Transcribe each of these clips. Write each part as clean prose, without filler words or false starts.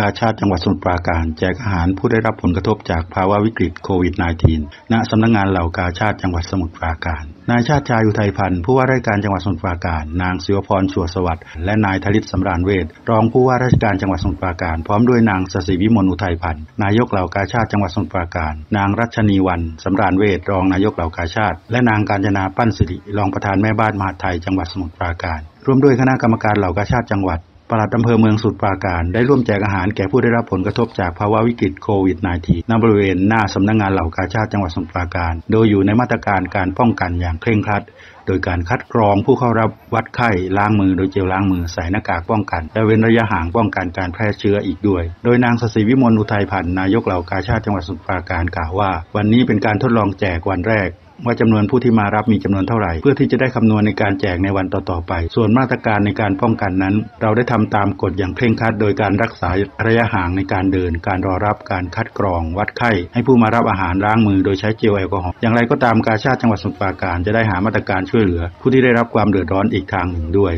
กาชาดจังหวัดสมุทรปราการแจกอาหารผู้ได้รับผลกระทบจากภาวะวิกฤตโควิด -19 ณ สำนักงานเหล่ากาชาดจังหวัดสมุทรปราการนายชาติชายอุทัยพันธ์ผู้ว่าราชการจังหวัดสมุทรปราการนางศิวพรชั่วสวัสดิ์และนายธลิตสำราญเวชรองผู้ว่าราชการจังหวัดสมุทรปราการพร้อมด้วยนางศศิวิมลอุทัยพันธ์นายกเหล่ากาชาดจังหวัดสมุทรปราการนางรัชนีวรรณสำราญเวชรองนายกเหล่ากาชาดและนางกาญจนาปั้นสิริรองประธานแม่บ้านมหาดไทยจังหวัดสมุทรปราการร่วมด้วยคณะกรรมการเหล่ากาชาดจังหวัดปลัดอำเภอเมืองสมุทรปราการได้ร่วมแจกอาหารแก่ผู้ได้รับผลกระทบจากภาวะวิกฤตโควิด -19 ณ บริเวณหน้าสำนักงานเหล่ากาชาดจังหวัดสมุทรปราการโดยอยู่ในมาตรการการป้องกันอย่างเคร่งครัดโดยการคัดกรองผู้เข้ารับวัดไข้ล้างมือโดยเจลล้างมือใส่หน้ากากป้องกันและเว้นระยะห่างป้องกันการแพร่เชื้ออีกด้วยโดยนางศศิวิมลอุทัยพันธ์นายกเหล่ากาชาดจังหวัดสมุทรปราการกล่าวว่าวันนี้เป็นการทดลองแจกวันแรกว่าจำนวนผู้ที่มารับมีจำนวนเท่าไหร่เพื่อที่จะได้คำนวณในการแจกในวันต่อๆไปส่วนมาตรการในการป้องกันนั้นเราได้ทำตามกฎอย่างเคร่งครัดโดยการรักษาระยะห่างในการเดินการรอรับการคัดกรองวัดไข้ให้ผู้มารับอาหารล้างมือโดยใช้เจลแอลกอฮอล์อย่างไรก็ตามกาชาดจังหวัดสมุทรปราการจะได้หามาตรการช่วยเหลือผู้ที่ได้รับความเดือดร้อนอีกทางหนึ่งด้วย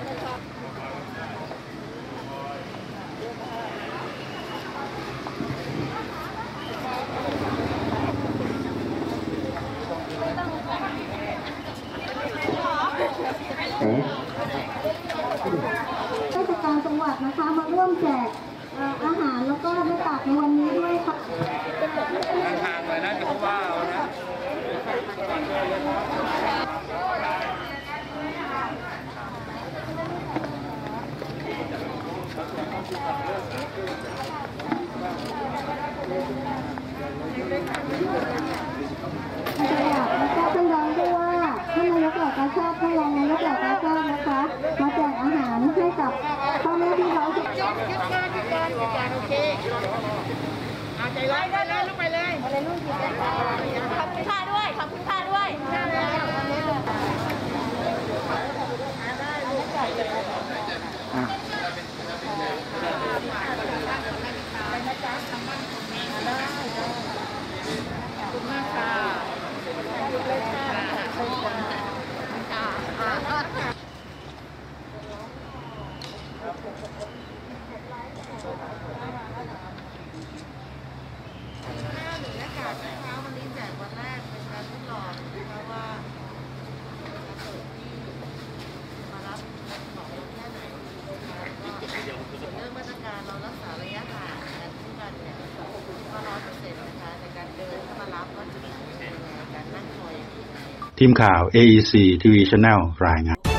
ราชการจังหวัดนะคะมาร่วมแจกอาหารแล้วก็หน้ากากในวันนี้ด้วยค่ะทางเลยนะจะว่านะท่านรองผู้ว่าท่านนายกเหล่ากาชาดท่านรองนายกเหล่ากาชาดนะคะมาแจกอาหารให้กับพ่อแม่พี่น้องทุกท่านโอเคเอาใจร้ายได้เลยลุกไปเลยอะไรลูกขอบคุณค่าด้วยขอบคุณค่าด้วยวันนี้แจกวันแรกเป็นการทดลองเพราะว่ามารับของแค่ไหนส่วนเรื่องมาตรการเรารักษาระยะห่างกันทุกกันเนี่ยก็100%นะคะในการเดินเข้ามารับก็จะมีการนั่งคอยทีมข่าว AEC TV Channel รายงาน